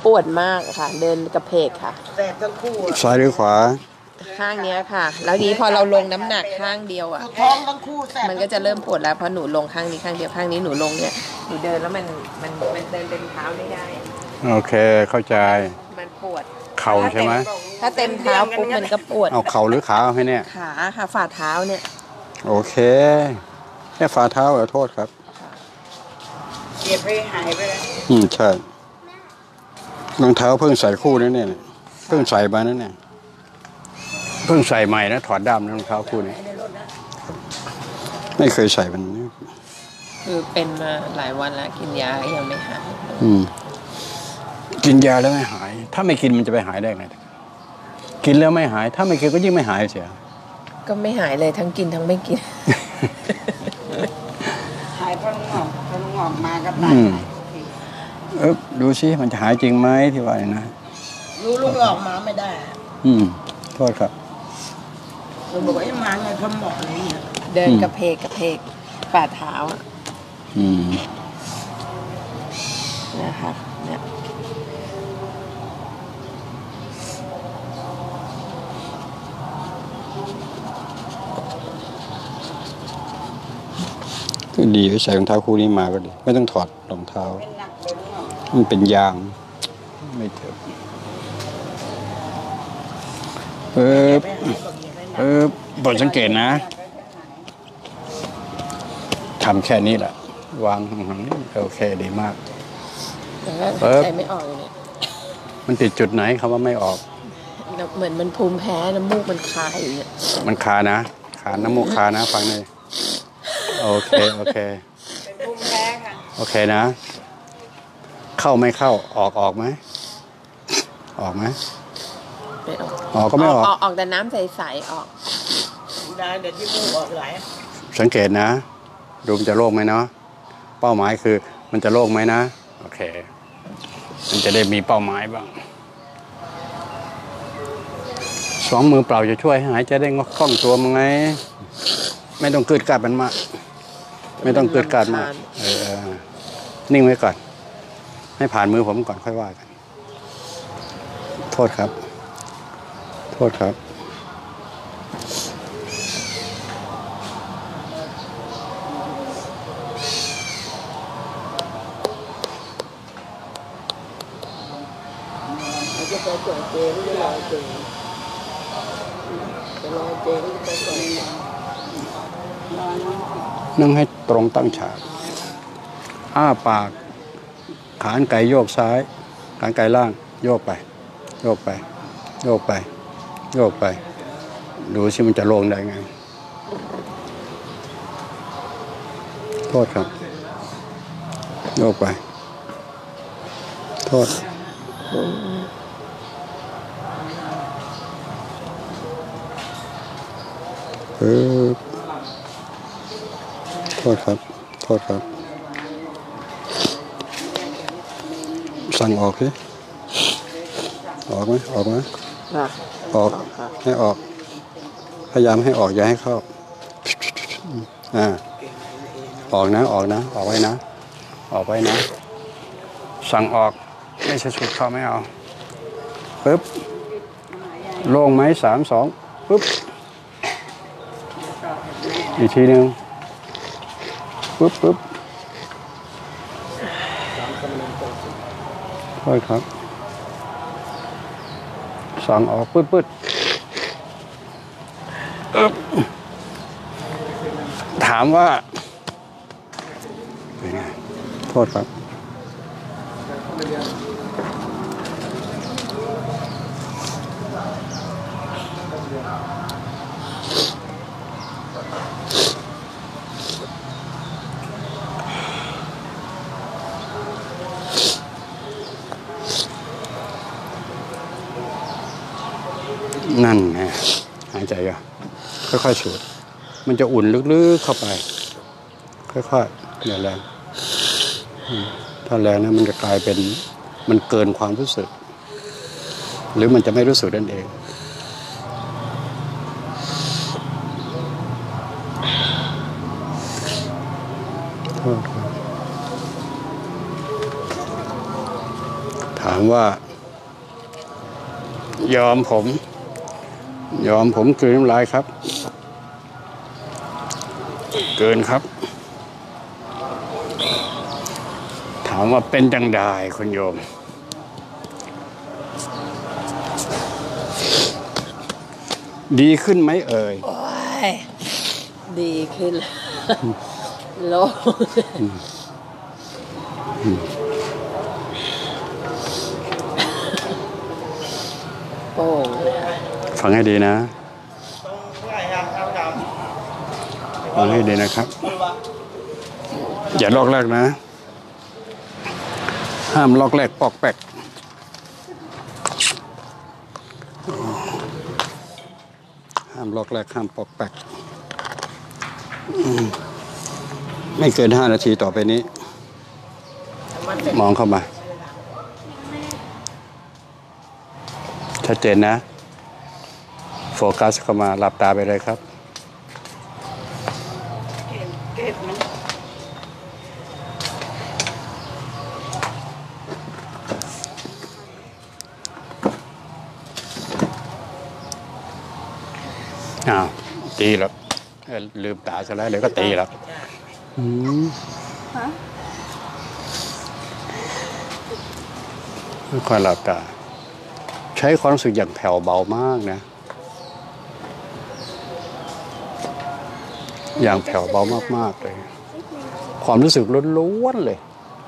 ปวดมากค่ะเดินกระเพกค่ะแสบทั้งคู่ซ้ายหรือขวาข้างเนี้ยค่ะแล้วนี้พอเราลงน้ำหนักข้างเดียวอ่ะท้องทั้งคู่แสบมันก็จะเริ่มปวดแล้วเพราะหนูลงข้างนี้ข้างเดียวข้างนี้หนูลงเนี่ยหนูเดินแล้วมันเดินเต็มเท้าไม่ได้โอเคเข้าใจมันปวดเข่าใช่ไหมถ้าเต็มเท้าปุ๊บมันก็ปวดเอาเข่าหรือขาให้เนี่ยขาค่ะฝ่าเท้าเนี่ยโอเคแค่ฝ่าเท้าขอโทษครับเจ็บไปหายไปแล้วใช่รองเท้าเพิ่งใส่คู่นั่นเนี่ยเพิ่งใส่มานั่นเนี่ยเพิ่งใส่ใหม่นะถอดด้ามรองเท้าคู่นี้ไม่เคยใส่มันคือเป็นมาหลายวันแล้วกินยายังไม่หายกินยาแล้วไม่หายถ้าไม่กินมันจะไปหายได้ไงกินแล้วไม่หายถ้าไม่กินก็ยิ่งไม่หายเสียก็ไม่หายเลยทั้งกินทั้งไม่กินหายเพราะงอกมาก็ตายดูสิมันจะหายจริงไหมที่ว่านะรู้ลูกออกมาไม่ได้โทษครับผมบอกว่าไอ้มาไงพอหมอกเลยเนี่ยเดินกระเพกฝ่าเท้านะคะเนี่ยดีใส่รองเท้าคู่นี้มาก็ดีไม่ต้องถอดรองเท้ามันเป็นยางไม่เถอะบทสังเกตนะทำแค่นี้แหละวางห่างๆนี่โอเคดีมากใจไม่ออกเลยมันติดจุดไหนคำว่าไม่ออกเหมือนมันภูมิแพ้น้ำมูกมันคาอยู่เนี่ยมันคานะน้ำมูกคานะฟังเลยโอเคเป็นภูมิแพ้ค่ะโอเคนะเข้าไม่เข้าออกไหมออกไหมไม่ออกก็ไม่ออกแต่น้ำใสๆออกได้เดี๋ยวที่มูกออกไหลสังเกตนะดูมันจะโล่งไหมเนาะเป้าหมายคือมันจะโล่งไหมนะโอเคมันจะได้มีเป้าหมายบ้างสองมือเปล่าจะช่วยให้หายใจได้คล่องตัวมั้งไงไม่ต้องเกิดกัดมันมากไม่ต้องเกิดกัดมากนิ่งไว้ก่อนให้ผ่านมือผมก่อนค่อยว่ากันโทษครับจะไปก่อนเจไม่ได้รอเจจะรอเจก็จะไปก่อนนั่งให้ตรงตั้งฉากอ้าปากขานไก่โยกซ้ายขานไก่ล่างโยกไปดูสิมันจะลงได้ไงโทษครับโยกไปโทษโทษครับสั่งออกสิออกไหมออกให้ออกพยายามให้ออกอย่าให้เข้าออกนะออกไว้นะสั่งออกไม่ใช่สุดเข้าไม่เอาปึ๊บโล่งไหม3 2ปึ๊บอีกทีนึงปึ๊บโทษครับสั่งออกปึ๊ดถามว่าเป็นไงโทษครับนั่นไงหายใจอ่ะค่อยๆสูดมันจะอุ่นลึกๆเข้าไปค่อยๆอย่าแรงถ้าแรงนะมันจะกลายเป็นมันเกินความรู้สึกหรือมันจะไม่รู้สึกนั่นเองถามว่า ยอมผม กลืนน้ำลายครับ เกินครับ ถามว่าเป็นจังใดคุณโยม ดีขึ้นไหมเอ่ยโอ้ยดีขึ้นโล่งโป่งเลยค่ะฟังให้ดีนะ ฟังให้ดีนะครับ อย่าลอกแรกนะ ห้ามลอกแรกปอกแปก ห้ามลอกแรกห้ามปอกแปกไม่เกิน5 นาทีต่อไปนี้ มองเข้ามา ชัดเจนนะ โฟกัสเข้ามาหลับตาไปเลยครับเก็บมันอ้าวตีแล้วลืมตาซะแล้วเดี๋ยวก็ตีแล้วค่อยหลับตา ใช้ความรู้สึกอย่างแผ่วเบามากนะ อย่างแผ่วเบามากๆเลย ความรู้สึกล้วนๆเลย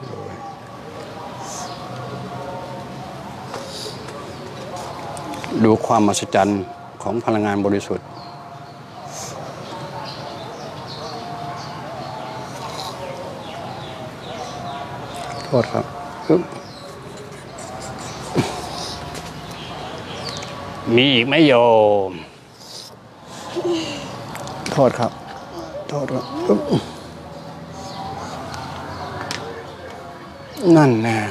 ดูความมหัศจรรย์ของพลังงานบริสุทธิ์ โทษครับปึ๊บมีอีกไหมโยม โทษครับ โทษครับปึ๊บนั่นแน่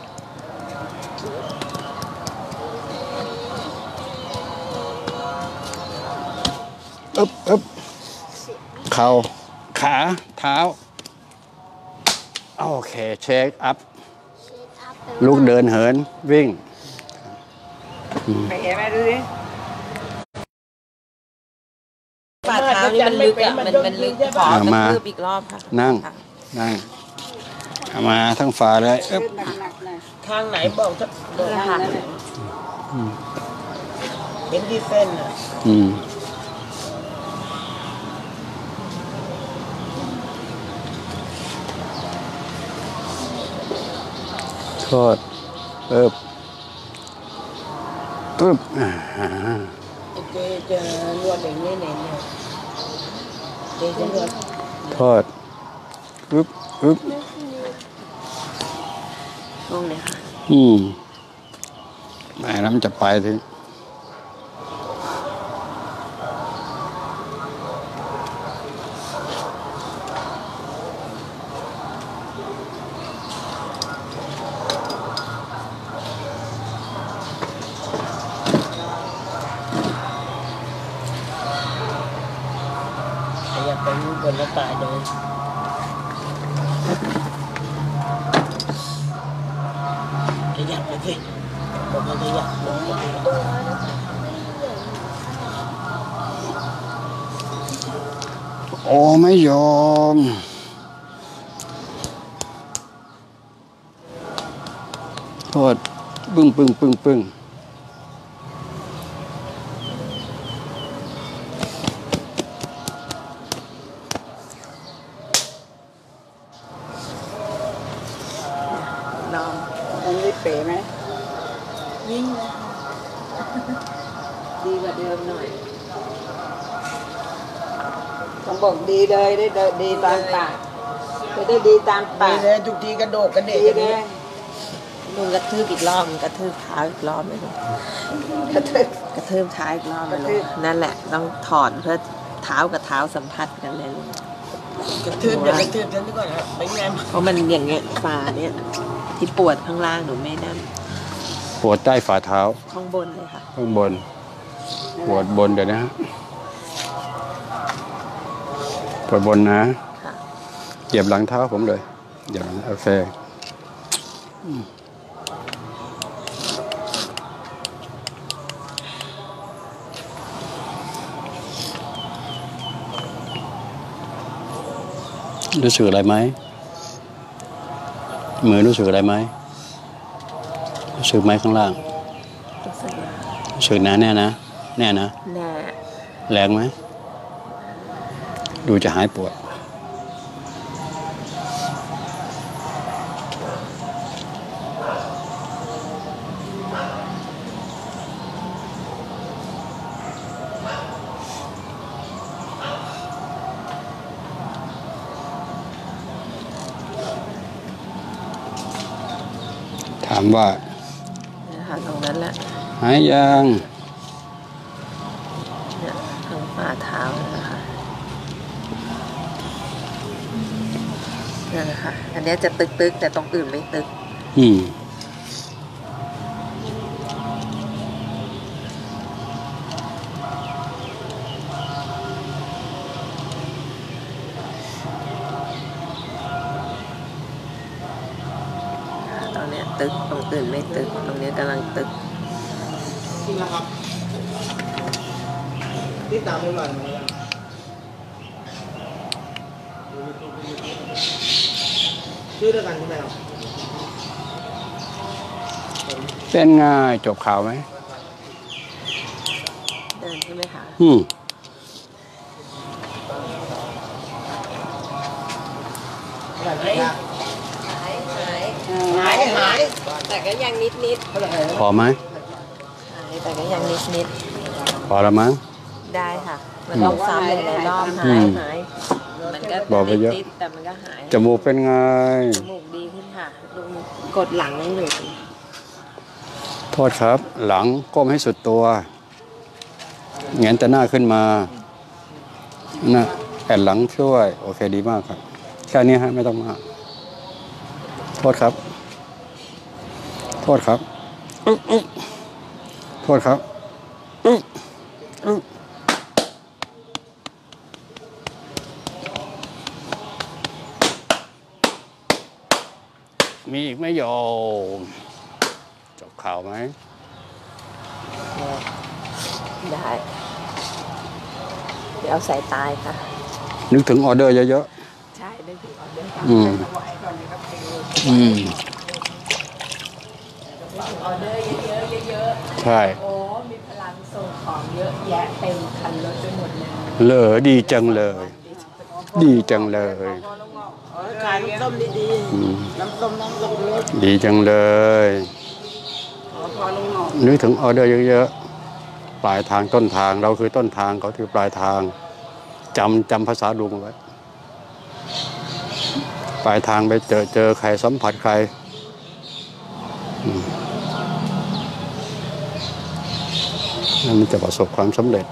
อึ๊บเข่าขาเท้า โอเค เช็คอัพ ลุกเดินเหินวิ่งไปเห็นไหมดูดิฝ่าเท้านี่มันลึกอ่ะมันลึกขอกระทืบอีกรอบค่ะนั่งค่ะนั่งเอามาทั้งฝ่าเลยอึ๊บหนักๆหน่อยทางไหนบอกจะทางนั้นน่ะเห็นที่เส้นอ่ะโทษปึ๊บปึ๊บเจจะนวดอย่างนี้เนี่ยเจจะนวดโทษปึ๊บปึ๊บลงเลยค่ะไม่แล้วมันจะไปถึงขยับไปบนหน้าตาเลยขยับไปสิผมไม่ขยับผมไม่ขยับโอ้ไม่ยอมโทษปึ้งปึ้งปึ้งปึ้งลองมันไม่เป๋ไหมยิ่งเลยดีกว่าเดิมหน่อยต้องบอกดีเลยได้ดีตามปากจะได้ดีตามปาดีกเลยทุกทีกระโดดกระเดดีกกันเลนี้ยลุงกระทืบอีกรอบกระทืบเท้าอีกรอบไหมลุงกระทืบกระทืบเท้าอีกรอบไหมกระทืลุงบนั่นแหละต้องถอนเพื่อเท้ากับเท้าสัมผัสกันเลยลุงกระทืบอย่ากระทืบฉันดีกว่านะเป็นไงเพราะมันอย่างเงี้ยฝ่าเนี่ยที่ปวดข้างล่างหนูไม่นั่นปวดใต้ฝ่าเท้าข้างบนเลยค่ะข้างบน ปวดบนเดี๋ยวนะปวดบนนะค่ะเหยียบหลังเท้าผมเลยเหยียบหลังโอเครู้สึกอะไรไหมมือรู้สึกอะไรไหมรู้สึกไหมข้างล่างรู้สึกว่ารู้สึกนะแน่นะแน่นะแน่แรงไหมดูจะหายปวดถามว่านะคะตรงนั้นแหละหายยังเนี่ยทางฝ่าเท้านะคะนั่นแหละค่ะอันเนี้ยจะตึกๆแต่ตรงอื่นไม่ตึกอืมตรงเนี้ยตึกตรงอื่นไม่ตึกตรงเนี้ยกำลังตึกจริงนะครับติดตามให้หน่อยชื่อเดียวกันใช่ไหมครับเป็นไงจบข่าวไหมเดินใช่ไหมคะอืมหายแต่ก็ยังนิดพอไหมหายแต่ก็ยังนิดพอแล้วมั้งได้ค่ะ มันต้องซ้ำหลายๆรอบอืมหายมันก็บอกไปเยอะติดๆแต่มันก็หายจมูกเป็นไงจมูกดีขึ้นค่ะลุงกดหลังไม่หลุดโทษครับ หลังก้มให้สุดตัวแงนแต่หน้าขึ้นมานะแอนหลังช่วย โอเคดีมากครับแค่นี้ฮะไม่ต้องมากโทษครับ โทษครับโทษครับมีอีกไหมโยมจบข่าวไหมได้ เดี๋ยวเอาสายตายค่ะนึกถึงออเดอร์เยอะใช่ได้ถึงออเดอร์ๆ อืม อืมออเดอร์เยอะใช่โอ้มีพลังส่งของเยอะแยะเต็มคันรถไปหมดเลยเหลอดีจังเลย ดีจังเลยขายน้ำส้มดีอืมๆน้ำส้มเล็กดีจังเลยขอพอลุงหน่อยนึกถึงออเดอร์เยอะๆ ปลายทางต้นทางเราคือต้นทางเขาคือปลายทางจำภาษาลุงไว้ปลายทางไปเจอใครสัมผัสใครแล้วมันจะประสบความสำเร็จ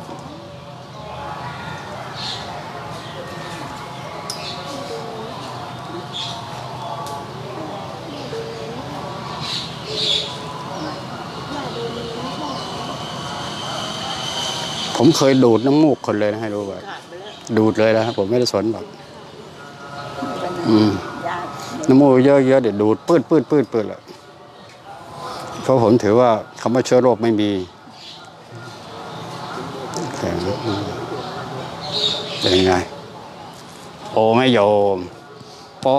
ผมเคยดูดน้ำมูกคนเลยนะให้รู้ไว้ดูดเลยนะครับผมไม่ได้สนหรอกน้ำมูกเยอะๆเดี๋ยวดูดปื้ดเลยเพราะผมถือว่าคำว่าเชื้อโรคไม่มีแข็งเป็นยังไงโอ้ไม่โยมโป๊ะ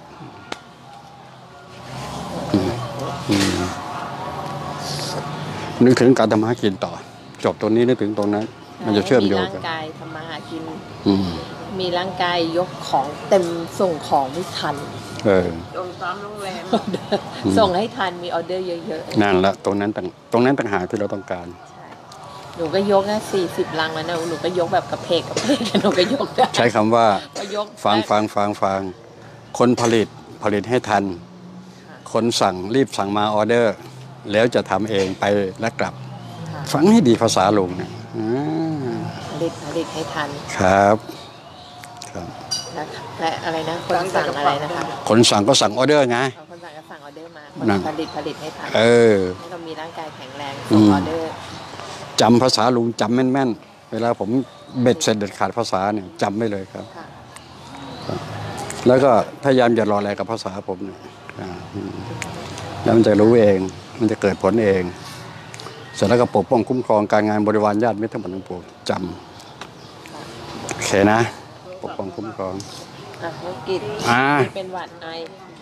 นึกถึงการทำมาหากินต่อจบตรงนี้นึกถึงตรงนั้น มันจะเชื่อมโยงมีกัร่าน งกายทำมาหากินอืมมีร่างกายยกของเต็มส่งของไม่ทันลงตามโรงแรมส่งให้ทันมีออเดอร์เยอะนั่นละตรงนั้นต่างหากที่เราต้องการๆใช่หนูก็ยกนะ40 ลังแล้วนะหนูก็ยกแบบกระเพกหนูก็ยกได้ใช้คำว่าก็ยกฟังคนผลิตให้ทัน คนสั่งรีบสั่งมาออเดอร์ แล้วจะทำเองไปและกลับค่ะฟังให้ดีภาษาลุงเนี่ยผลิตให้ทันครับครับและอะไรนะคนสั่งอะไรนะคะคนสั่งก็สั่งออเดอร์ไงคนสั่งก็สั่งออเดอร์มานั่นผลิตให้ทันเออให้เรามีร่างกายแข็งแรงส่งออเดอร์จำภาษาลุงจำแม่นๆเวลาผมเบ็ดเสร็จเด็ดขาดภาษาเนี่ยจำไม่เลยครับค่ะแล้วก็พยายามอย่ารออะไรกับภาษาผมเนี่ยแล้วมันจะรู้เอง มันจะเกิดผลเอง เสร็จแล้วก็ปกป้องคุ้มครองการงานบริวารญาติมิตรทั้งหมดทั้งปวงจำโอเคนะ ปกป้องคุ้มครองอ่ะน้องกิตอ่าเป็นหวัดไอ